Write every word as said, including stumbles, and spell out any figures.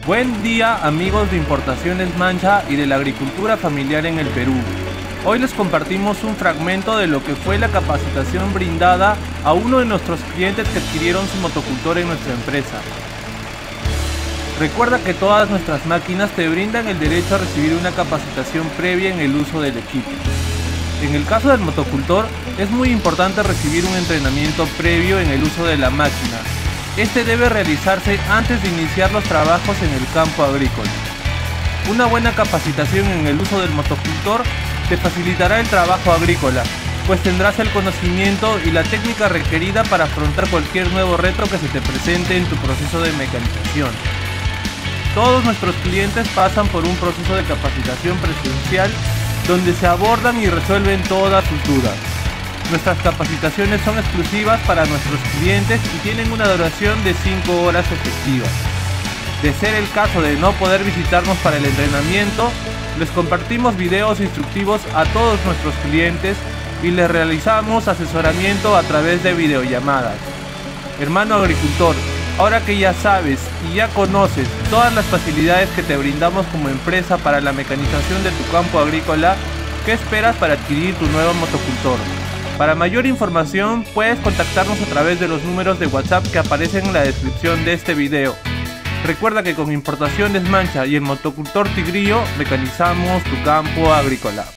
Buen día, amigos de Importaciones Mancha y de la agricultura familiar en el Perú. Hoy les compartimos un fragmento de lo que fue la capacitación brindada a uno de nuestros clientes que adquirieron su motocultor en nuestra empresa. Recuerda que todas nuestras máquinas te brindan el derecho a recibir una capacitación previa en el uso del equipo. En el caso del motocultor, es muy importante recibir un entrenamiento previo en el uso de la máquina. Este debe realizarse antes de iniciar los trabajos en el campo agrícola. Una buena capacitación en el uso del motocultor te facilitará el trabajo agrícola, pues tendrás el conocimiento y la técnica requerida para afrontar cualquier nuevo reto que se te presente en tu proceso de mecanización. Todos nuestros clientes pasan por un proceso de capacitación presencial donde se abordan y resuelven todas sus dudas. Nuestras capacitaciones son exclusivas para nuestros clientes y tienen una duración de cinco horas efectivas. De ser el caso de no poder visitarnos para el entrenamiento, les compartimos videos instructivos a todos nuestros clientes y les realizamos asesoramiento a través de videollamadas. Hermano agricultor, ahora que ya sabes y ya conoces todas las facilidades que te brindamos como empresa para la mecanización de tu campo agrícola, ¿qué esperas para adquirir tu nuevo motocultor? Para mayor información puedes contactarnos a través de los números de WhatsApp que aparecen en la descripción de este video. Recuerda que con Importaciones Mancha y el motocultor Tigrillo mecanizamos tu campo agrícola.